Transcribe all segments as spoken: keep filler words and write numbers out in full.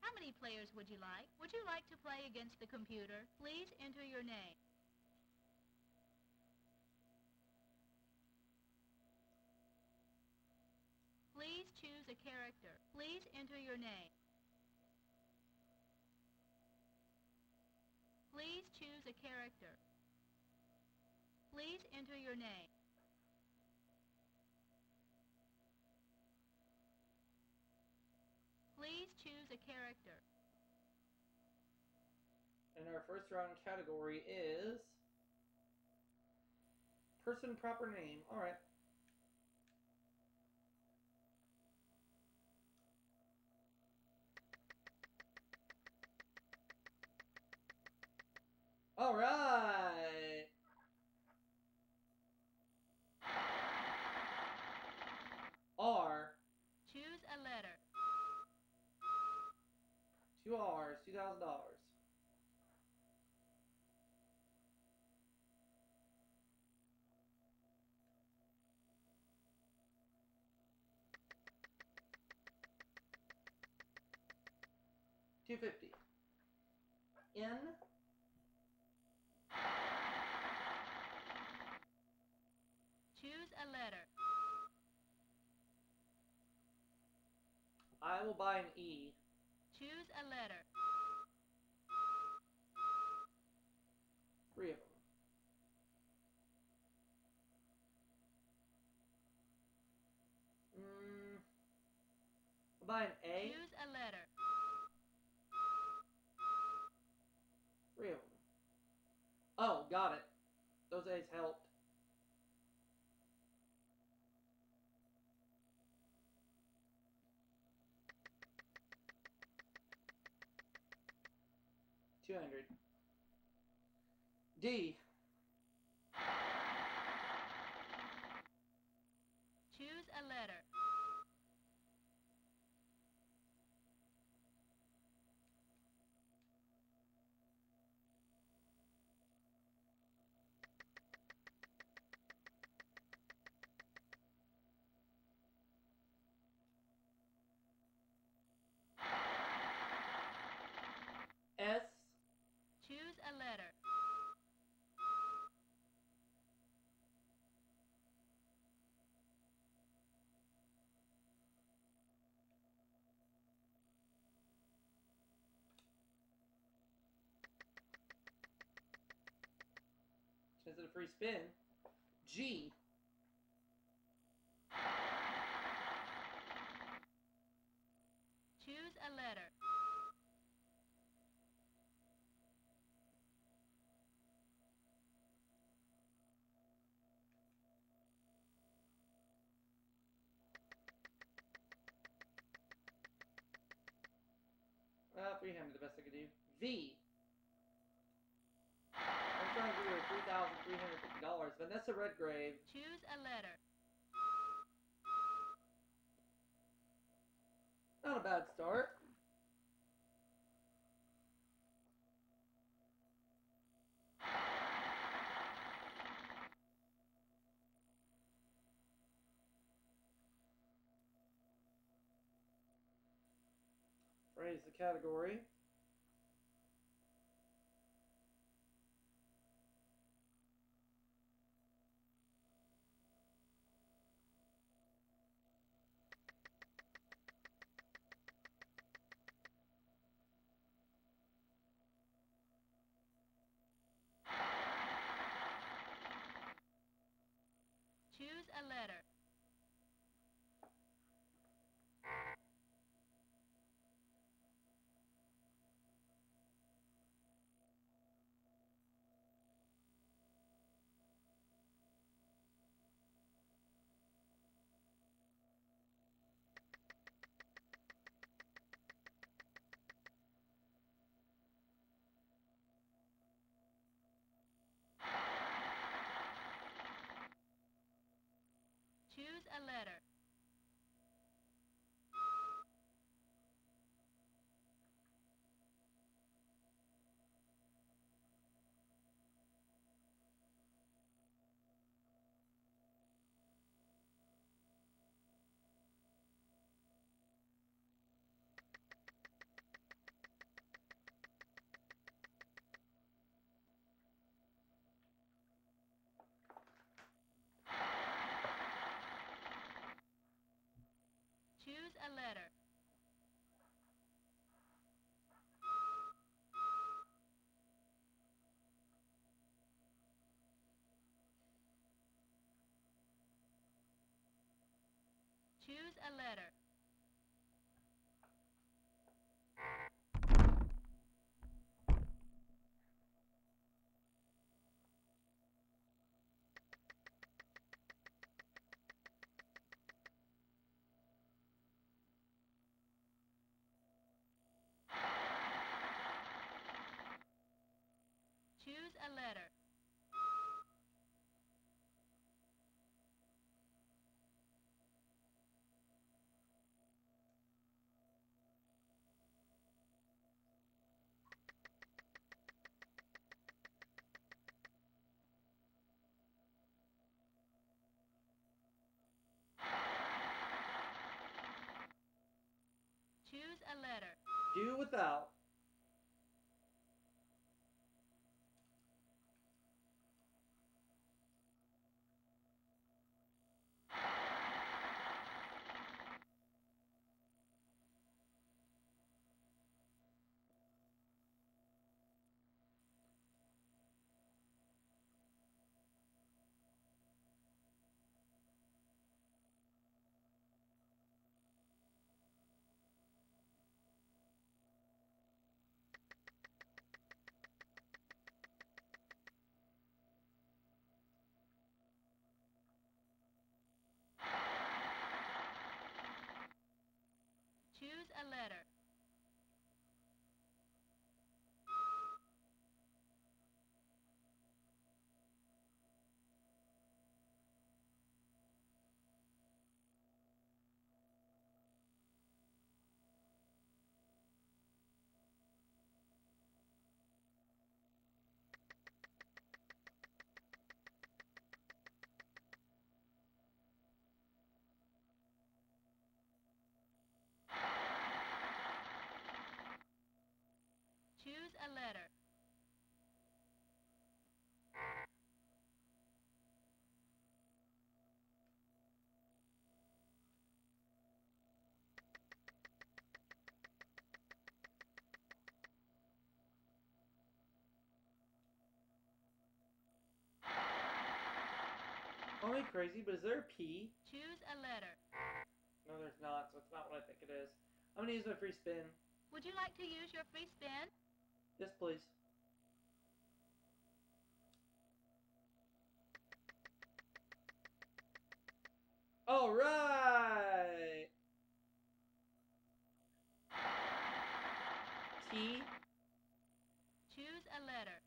How many players would you like? Would you like to play against the computer? Please enter your name. Please choose a character. Please enter your name. Please choose a character. Please enter your name. Please choose a character. And our first round category is person proper name. All right. All right. R. Choose a letter. Two R's, two thousand dollars. Two fifty. N. Choose a letter. I will buy an E. Choose a letter. Three of them. Mm, I'll buy an A. Choose a letter. Three of them. Oh, got it. Those A's helped. Two hundred. D. Choose a letter. S. Choose a letter. Chance at a free spin. G. Choose a letter. Well, three-handed the best I could do. V. I was trying to do her three thousand three hundred fifty dollars. Vanessa Redgrave. Choose a letter. Not a bad start. Raise the category. Choose a letter. Choose a letter. Choose a letter. Choose a letter. Choose a letter. Do without. Choose a letter. Choose a letter. Call me crazy, but is there a P? Choose a letter. No, there's not, so it's not what I think it is. I'm gonna use my free spin. Would you like to use your free spin? Yes, please. All right. T. Choose a letter.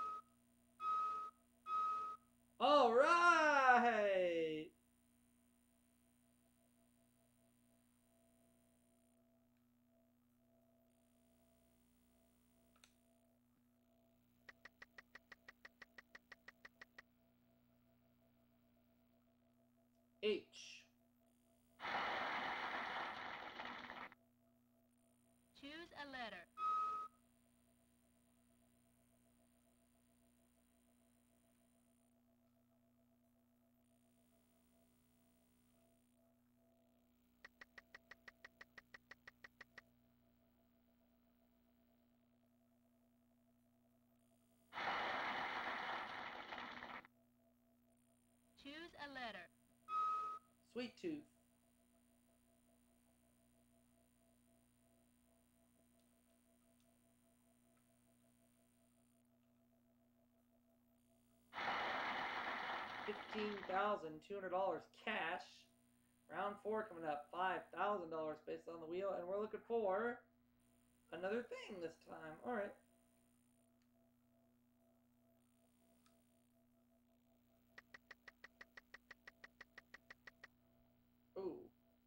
All right. H. Choose a letter. Choose a letter. Sweet tooth. Fifteen thousand two hundred dollars cash. Round four coming up. Five thousand dollars based on the wheel, and we're looking for another thing this time. All right. Ooh.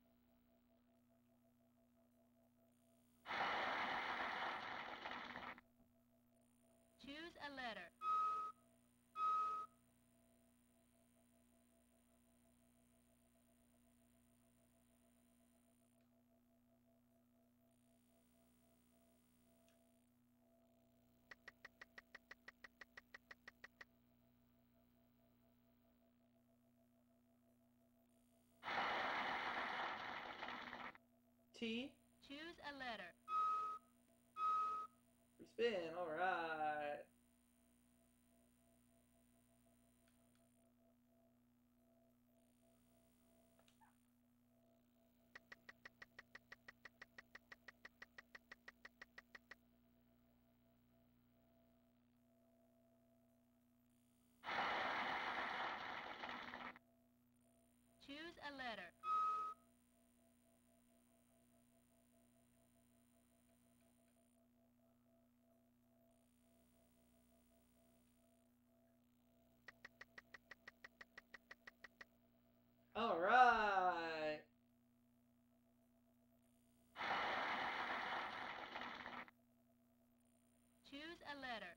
Choose a letter. T. Choose a letter. Free spin. All right. a letter. All right. Choose a letter.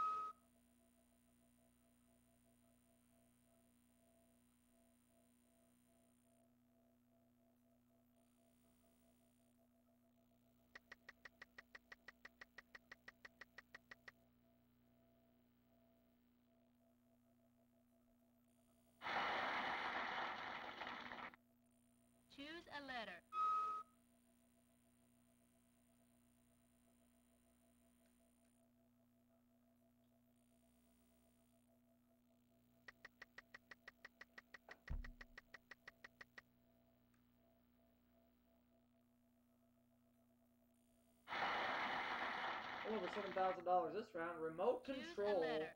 Choose a letter. Over seven thousand dollars this round. Remote Choose control. a letter.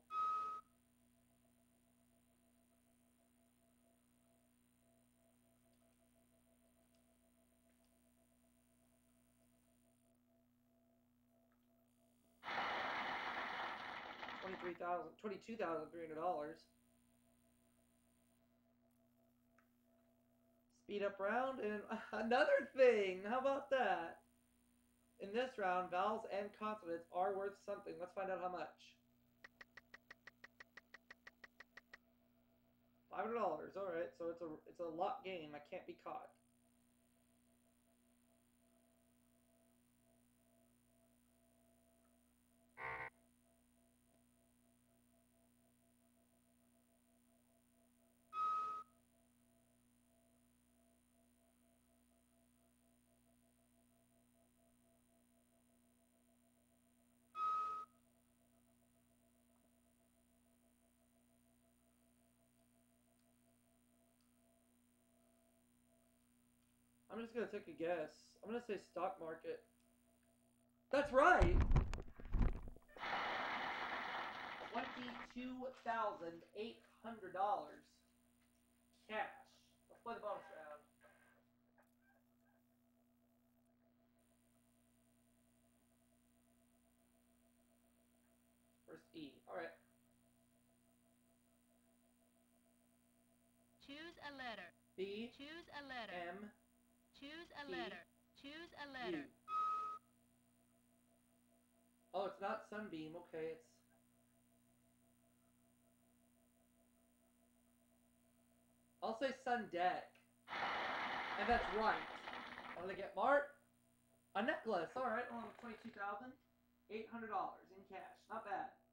Twenty-three thousand, twenty-two thousand three hundred dollars. Speed up round and another thing. How about that? In this round, vowels and consonants are worth something. Let's find out how much. Five hundred dollars. All right, so it's a it's a lock game. I can't be caught. I'm just gonna take a guess. I'm gonna say stock market. That's right. Twenty-two thousand eight hundred dollars cash. Let's play the bonus round. First E. All right. Choose a letter. B. Choose a letter. M. Choose a T, letter. Choose a U. letter. Oh, it's not Sunbeam. Okay, it's. I'll say Sun Deck. And that's right. What did I get, Mart? A necklace. All right, on twenty-two thousand eight hundred dollars in cash. Not bad.